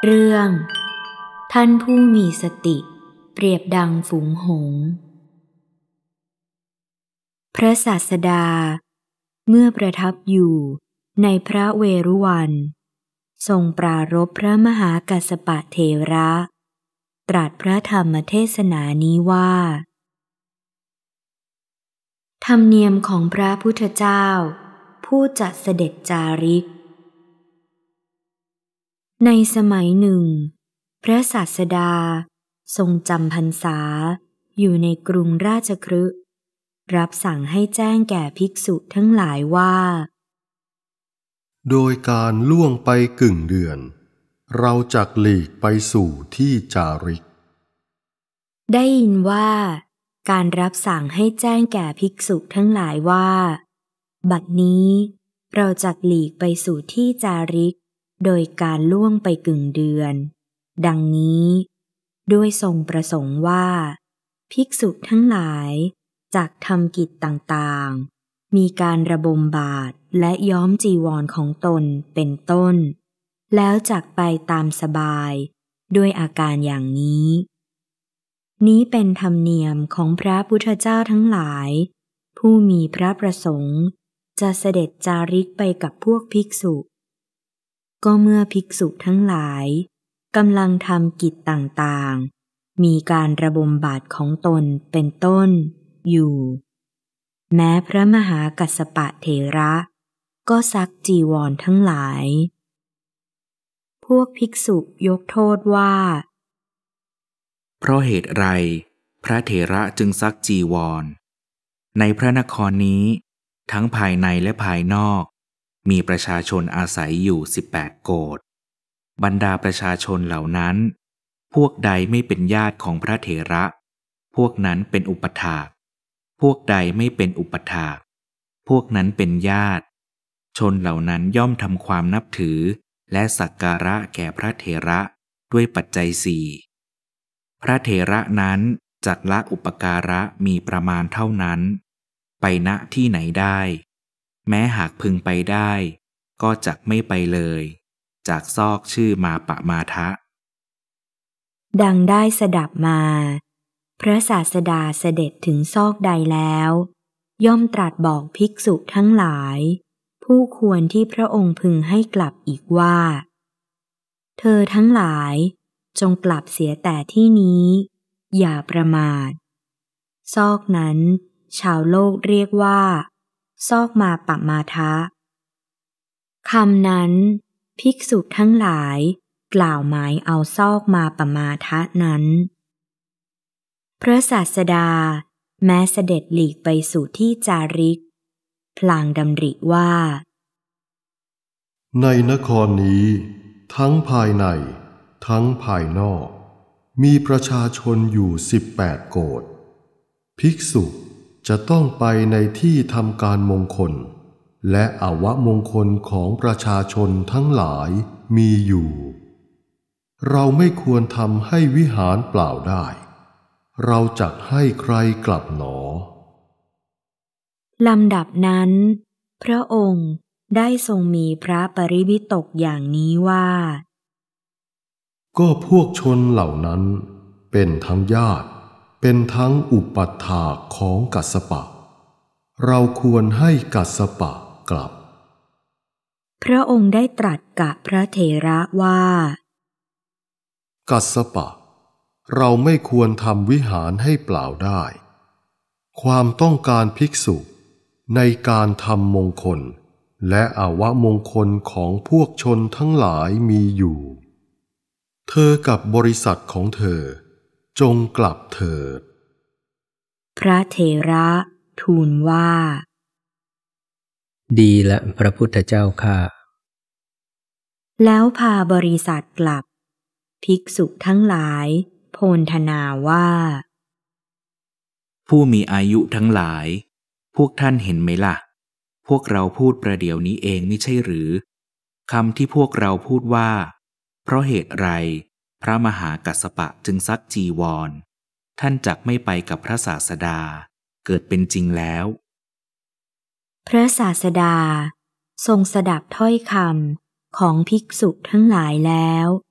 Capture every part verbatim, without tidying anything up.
เรื่องท่านผู้มีสติเปรียบดังฝูงหงส์พระศาสดาเมื่อประทับอยู่ในพระเวรุวันทรงปรารภพระมหากัสสปะเถระตรัสพระธรรมเทศนานี้ว่าธรรมเนียมของพระพุทธเจ้าผู้จะเสด็จจาริกในสมัยหนึ่งพระศาสดาทรงจำพรรษาอยู่ในกรุงราชคฤห์รับสั่งให้แจ้งแก่ภิกษุทั้งหลายว่าโดยการล่วงไปกึ่งเดือนเราจักหลีกไปสู่ที่จาริกได้ยินว่าการรับสั่งให้แจ้งแก่ภิกษุทั้งหลายว่าบัดนี้เราจักหลีกไปสู่ที่จาริกโดยการล่วงไปกึ่งเดือนดังนี้ด้วยทรงประสงค์ว่าภิกษุทั้งหลายจักทำกิจต่างๆมีการระบมบาตรและย้อมจีวรของตนเป็นต้นแล้วจักไปตามสบายด้วยอาการอย่างนี้นี้เป็นธรรมเนียมของพระพุทธเจ้าทั้งหลายผู้มีพระประสงค์จะเสด็จจาริกไปกับพวกภิกษุก็เมื่อภิกษุทั้งหลายกำลังทำกิจต่างๆมีการระบมบาตรของตนเป็นต้นอยู่แม้พระมหากัสสปะเถระก็ซักจีวรทั้งหลายพวกภิกษุยกโทษว่าเพราะเหตุไรพระเถระจึงซักจีวรในพระนครนี้ทั้งภายในและภายนอกมีประชาชนอาศัยอยู่สิบแปดโกฏบรรดาประชาชนเหล่านั้นพวกใดไม่เป็นญาติของพระเถระพวกนั้นเป็นอุปถากพวกใดไม่เป็นอุปถากพวกนั้นเป็นญาติชนเหล่านั้นย่อมทำความนับถือและสักการะแก่พระเถระด้วยปัจจัยสี่พระเถระนั้นจักละอุปการะมีประมาณเท่านั้นไปณที่ไหนได้แม้หากพึงไปได้ก็จักไม่ไปเลยจากซอกชื่อมาปะมาทะดังได้สดับมาพระศาสดาเสด็จถึงซอกใดแล้วย่อมตรัสบอกภิกษุทั้งหลายผู้ควรที่พระองค์พึงให้กลับอีกว่าเธอทั้งหลายจงกลับเสียแต่ที่นี้อย่าประมาทซอกนั้นชาวโลกเรียกว่าซอกมาปะมาทะคำนั้นภิกษุทั้งหลายกล่าวหมายเอาซอกมาปะมาทะนั้นพระศาสดาแม้เสด็จหลีกไปสู่ที่จาริกพลางดำริว่าในนครนี้ทั้งภายในทั้งภายนอกมีประชาชนอยู่สิบแปดโกฏภิกษุจะต้องไปในที่ทำการมงคลและอวมงคลของประชาชนทั้งหลายมีอยู่เราไม่ควรทำให้วิหารเปล่าได้เราจักให้ใครกลับหนอลำดับนั้นพระองค์ได้ทรงมีพระปริวิตกอย่างนี้ว่าก็พวกชนเหล่านั้นเป็นทั้งญาติเป็นทั้งอุปัฏฐากของกัสสปะเราควรให้กัสสปะกลับพระองค์ได้ตรัสกับพระเถระว่ากัสสปะเราไม่ควรทำวิหารให้เปล่าได้ความต้องการภิกษุในการทำมงคลและอวมงคลของพวกชนทั้งหลายมีอยู่เธอกับบริษัทของเธอจงกลับเถิดพระเถระทูลว่าดีละพระพุทธเจ้าข้าแล้วพาบริษัทกลับภิกษุทั้งหลายโพลธนาว่าผู้มีอายุทั้งหลายพวกท่านเห็นไหมล่ะพวกเราพูดประเดี๋ยวนี้เองไม่ใช่หรือคำที่พวกเราพูดว่าเพราะเหตุไรพระมหากัสสปะจึงซักจีวรท่านจักไม่ไปกับพระศาสดาเกิดเป็นจริงแล้วพระศาสดาทรงสดับถ้อยคำของภิกษุทั้งหลายแล้ว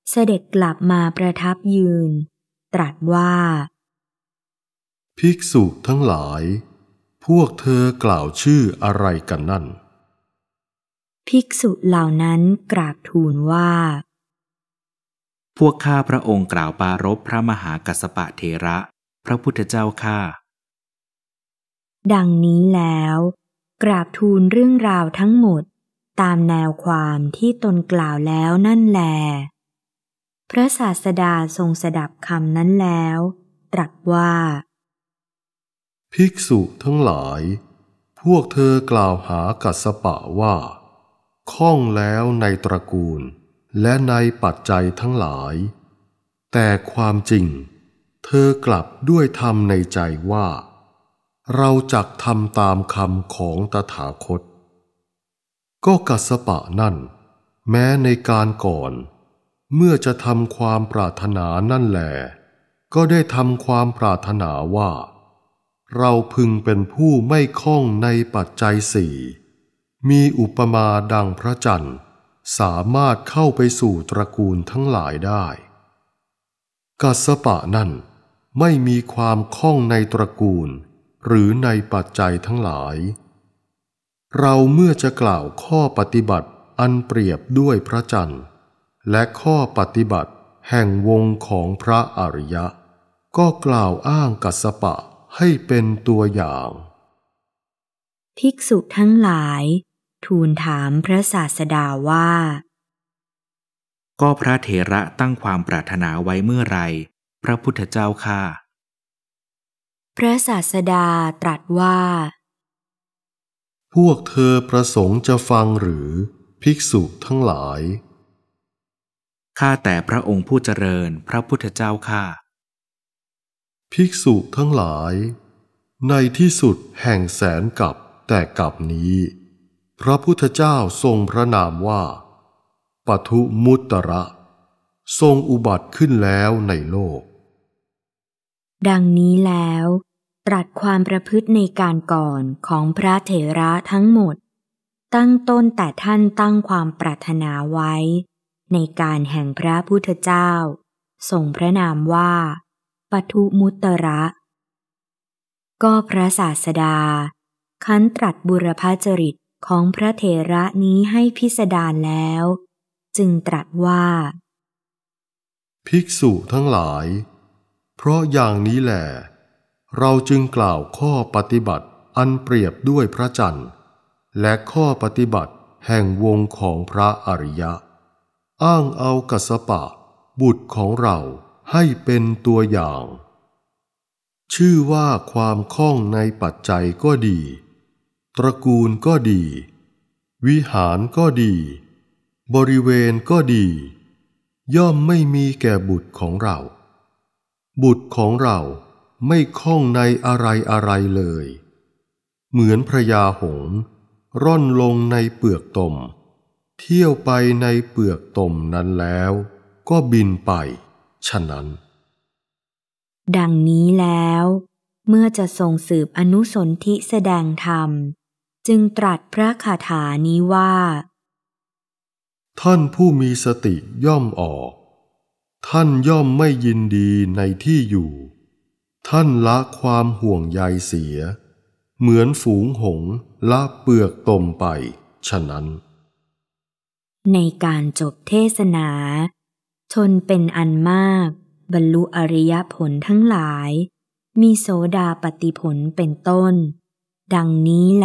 เสด็จกลับมาประทับยืนตรัสว่าภิกษุทั้งหลายพวกเธอกล่าวชื่ออะไรกันนั่นภิกษุเหล่านั้นกราบทูลว่าพวกข้าพระองค์กล่าวปารภพระมหากัสสปะเถระพระพุทธเจ้าข้าดังนี้แล้วกราบทูลเรื่องราวทั้งหมดตามแนวความที่ตนกล่าวแล้วนั่นแลพระศาสดาทรงสดับคำนั้นแล้วตรัสว่าภิกษุทั้งหลายพวกเธอกล่าวหากัสสปะว่าคล่องแล้วในตระกูลและในปัจจัยทั้งหลายแต่ความจริงเธอกลับด้วยธรรมในใจว่าเราจักทำตามคำของตถาคตก็กัสสปะนั่นแม้ในการก่อนเมื่อจะทำความปรารถนานั่นแลก็ได้ทำความปรารถนาว่าเราพึงเป็นผู้ไม่คล่องในปัจจัยสี่มีอุปมาดังพระจันทร์สามารถเข้าไปสู่ตระกูลทั้งหลายได้กัสสปะนั่นไม่มีความคล่องในตระกูลหรือในปัจจัยทั้งหลายเราเมื่อจะกล่าวข้อปฏิบัติอันเปรียบด้วยพระจันทร์และข้อปฏิบัติแห่งวงของพระอริยะก็กล่าวอ้างกัสสปะให้เป็นตัวอย่างภิกษุทั้งหลายทูลถามพระศาสดาว่าก็พระเถระตั้งความปรารถนาไว้เมื่อไรพระพุทธเจ้าข้าพระศาสดาตรัสว่าพวกเธอประสงค์จะฟังหรือภิกษุทั้งหลายข้าแต่พระองค์ผู้เจริญพระพุทธเจ้าข้าภิกษุทั้งหลายในที่สุดแห่งแสนกับแต่กับนี้พระพุทธเจ้าทรงพระนามว่าปทุมุตตระทรงอุบัติขึ้นแล้วในโลกดังนี้แล้วตรัสความประพฤติในการก่อนของพระเถระทั้งหมดตั้งต้นแต่ท่านตั้งความปรารถนาไว้ในการแห่งพระพุทธเจ้าทรงพระนามว่าปทุมุตตระก็พระศาสดาคั้นตรัสบุรพจริตของพระเถระนี้ให้พิสดารแล้วจึงตรัสว่าภิกษุทั้งหลายเพราะอย่างนี้แหละเราจึงกล่าวข้อปฏิบัติอันเปรียบด้วยพระจันทร์และข้อปฏิบัติแห่งวงของพระอริยะอ้างเอากัสสปะบุตรของเราให้เป็นตัวอย่างชื่อว่าความคล่องในปัจจัยก็ดีตระกูลก็ดีวิหารก็ดีบริเวณก็ดีย่อมไม่มีแก่บุตรของเราบุตรของเราไม่คล่องในอะไรอะไรเลยเหมือนพระยาหงส์ร่อนลงในเปลือกตมเที่ยวไปในเปลือกตมนั้นแล้วก็บินไปฉะนั้นดังนี้แล้วเมื่อจะทรงสืบอนุสนธิแสดงธรรมจึงตรัสพระคาถานี้ว่าท่านผู้มีสติย่อมออกท่านย่อมไม่ยินดีในที่อยู่ท่านละความห่วงใยเสียเหมือนฝูงหงส์ละเปลือกตมไปฉะนั้นในการจบเทศนาชนเป็นอันมากบรรลุอริยผลทั้งหลายมีโสดาปัตติผลเป็นต้นดังนี้แล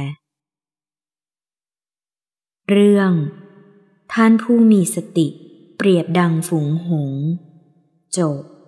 เรื่องท่านผู้มีสติเปรียบดังฝูงหงส์จบ